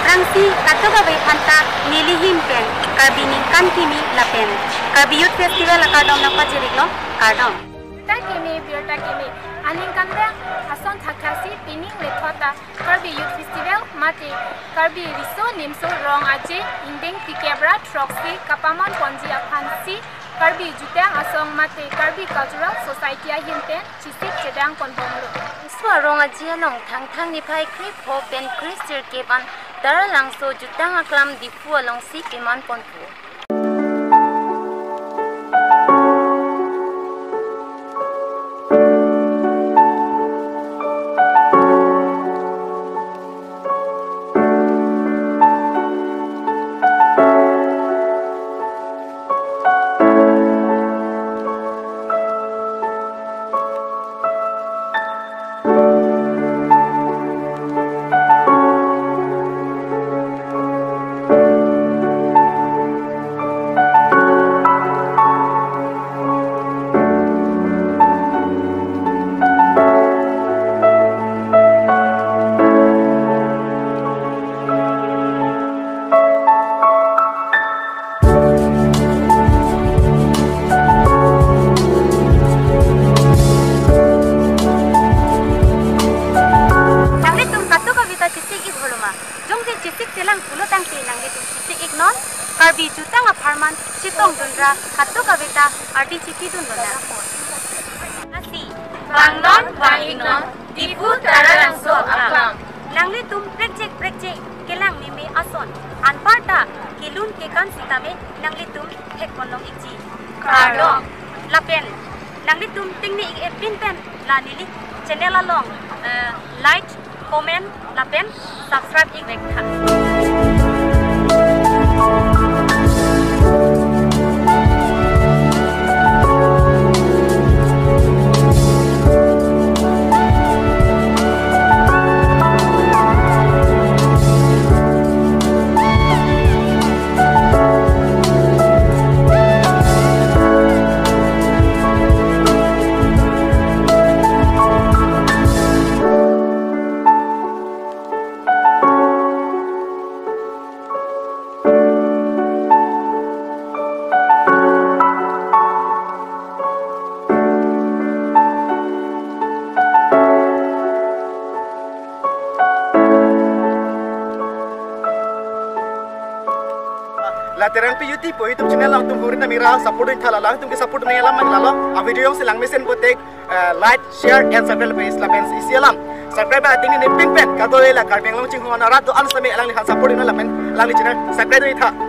rangsi katoga bai phanta nilihim pen karbini kan kimi lapen karbi youth festival akadom na pajiriglo kardom ta kimi biota kimi aning kanda ason thakasi pining lethota karbi youth festival mati karbi riso nimso rong aje indeng tikebra troxi kapamon ponji aphansi karbi jutang asong mate karbi cultural society a hinten chisik chedang konbomlo swarong aje long thang thang ni phai kri pho pen kristir keban daralang so jutang aklam dipu along si keman ponpu karbi jutang aparman sitong dundra katu kavita arti citi dundona asi bangnon bangingnon dipu tararangso akam langli tum prekjek kelang nime ason anparta kilun kekan sitame langli tum hekkonong iji kardom lapen langli tum tingni epin pen lanili channel along like comment lapen subscribe ik rekha Lateran pi YouTube YouTube channel lang tum hurin mira support in thala lang tum ke support nei alam lalo a video se lang mesen botek like share and subscribe please la pen isialam subscribe ba ting ni ping pen ka to la kar beng long ching hona ra to an same lang ni support in la pen lang ni channel subscribe ni tha